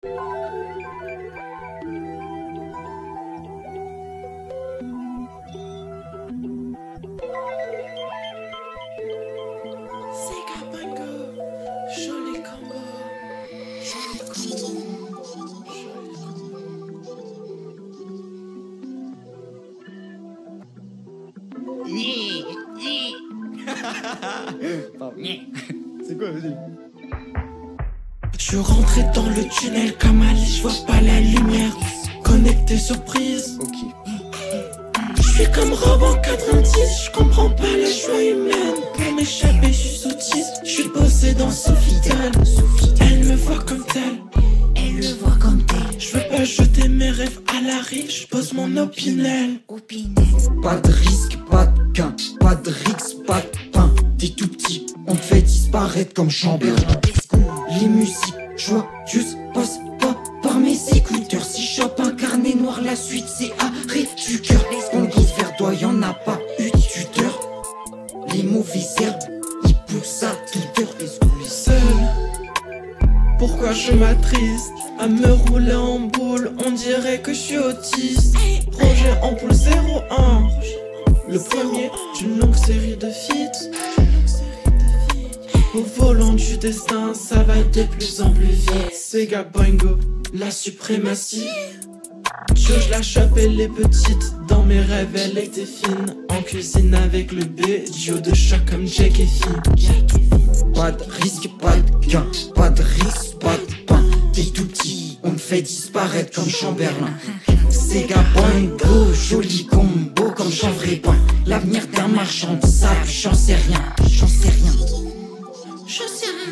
Sega Bongo, joli combo, joli combo. C'est quoi, vas-y? Je rentrais dans le tunnel comme Ali, je vois pas la lumière. Connecté surprise. Ok. Je suis comme Rob en 90, je comprends pas la joie humaine. Pour m'échapper, je suis autiste, je suis posé dans Sofitel. Elle me voit comme telle, Elle le voit comme tel. je veux pas jeter mes rêves à la rive, je pose mon opinel. Pas de risque, pas de gain, pas de rix, pas de pain. T'es tout petit, on te fait disparaître comme Chamberlain. Les musiques joyeuses passent pas par mes écouteurs. Si je chope un carnet noir, la suite c'est arrêt du cœur. On glisse vers toi, y'en a pas eu de tuteur. Les mauvaises herbes, ils poussent à toute heure. Seul, pourquoi je m'attriste à me rouler en boule, on dirait que je suis autiste. Projet Ampoule 01, le premier d'une longue série de feats. Au volant du destin, ça va de plus en plus vite. Sega Boingo, la suprématie. Je la chope, elle est petite. Dans mes rêves, elle était fine. En cuisine avec le B, duo de choc comme Jack et Finn. Pas de risque, pas de gain, pas de risque, pas de pain. T'es tout petit, on te fait disparaître comme Chamberlain. Sega Boingo, joli combo comme chanvre et pain. L'avenir d'un marchand de sable, j'en sais rien, j'en sais rien. Je sais rien.